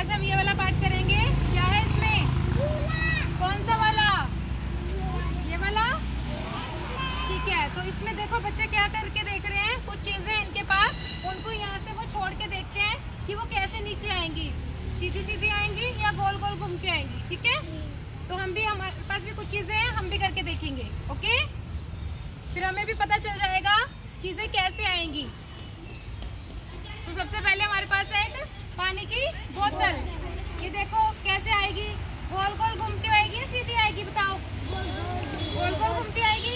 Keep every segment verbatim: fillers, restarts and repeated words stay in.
आज हम ये वाला पार्ट करेंगे। क्या है इसमें? कौन सा वाला? ये वाला। ठीक है, तो इसमें देखो बच्चे क्या करके देख रहे हैं, कुछ चीजें इनके पास, उनको यहाँ से वो छोड़ के देखते हैं कि वो कैसे नीचे आएंगी, सीधी सीधी आएंगी या गोल गोल घूम के आएंगी। ठीक है, तो हम भी, हमारे पास भी कुछ चीजें हैं, हम भी करके देखेंगे। ओके, फिर हमें भी पता चल जाएगा चीजें कैसे आएंगी। तो सबसे पहले हमारे पास है एक पानी की बोतल। ये देखो कैसे आएगी, गोल गोल घूमती आएगी या सीधी आएगी? बताओ। गोल गोल घूमती आएगी।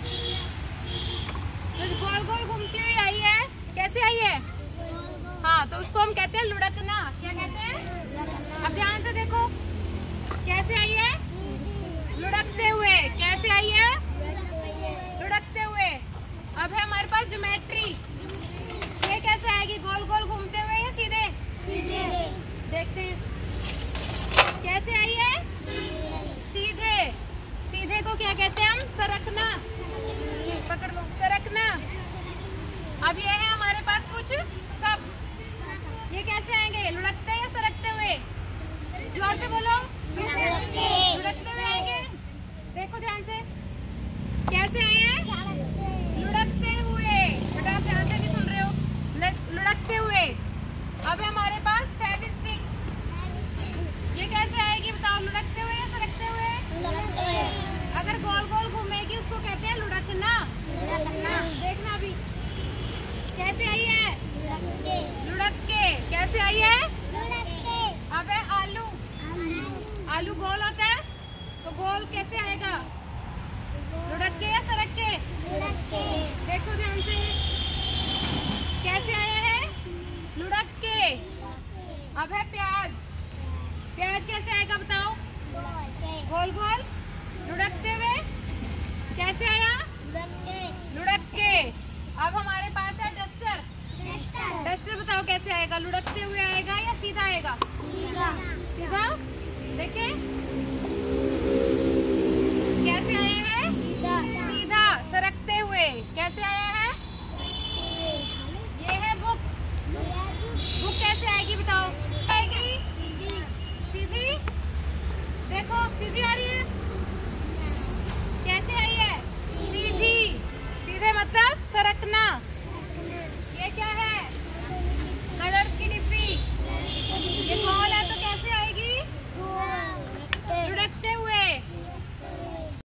तो गोल गोल घूमती हुई आई है, कैसे आई है? हाँ, तो उसको हम कहते हैं लुढ़कना। क्या कहते हैं? अब ध्यान से देखो कैसे आई है, लुढ़कते हुए। कैसे आई है? लुढ़कते हुए। अब है हमारे पास ज्योमेट्री। ये कैसे आएगी, गोल गोल घूमते हुए या सीधे? सीधे। देखते हैं कैसे आई है, सीधे। सीधे को क्या कहते हैं हम? सरकना। पकड़ लो, सरकना। अब ये है हमारे पास कुछ कप। ये कैसे आएंगे, लुढ़कते या सरकते हुए? जोर से बोलो। लुढ़कते हुए आएंगे। देखो ध्यान से कैसे आए हैं, लुढ़कते हुए। बेटा आप ध्यान से नहीं सुन रहे हो, लुढ़कते हुए। अब है हमारे पास फेविस्टिक। ये कैसे आएगी बताओ, लुढ़कते हुए या सरकते हुए? अगर गोल गोल घूमेगी उसको कहते हैं लुढ़कना। देखना अभी कैसे आई है, लुढ़क के। कैसे आई है? अब है आलू। आलू गोल होता है, तो गोल कैसे आएगा, लुढ़क के या सरक के? देखो ध्यान से कैसे आया है, लुढ़क के। अब है प्याज। प्याज कैसे आएगा बताओ? गोल गोल लुढ़कते हुए। कैसे आया? लुढ़क के। अब हमारे पास है डस्टर। डस्टर बताओ कैसे आएगा, लुढ़कते हुए आएगा या सीधा आएगा? सीधा। देखें कैसे आया है, सीधा सरकते हुए। कैसे आया है? ये है बुक। बुक कैसे आएगी बताओ? आएगी सीधी। सीधी। देखो सीधी आ रही है।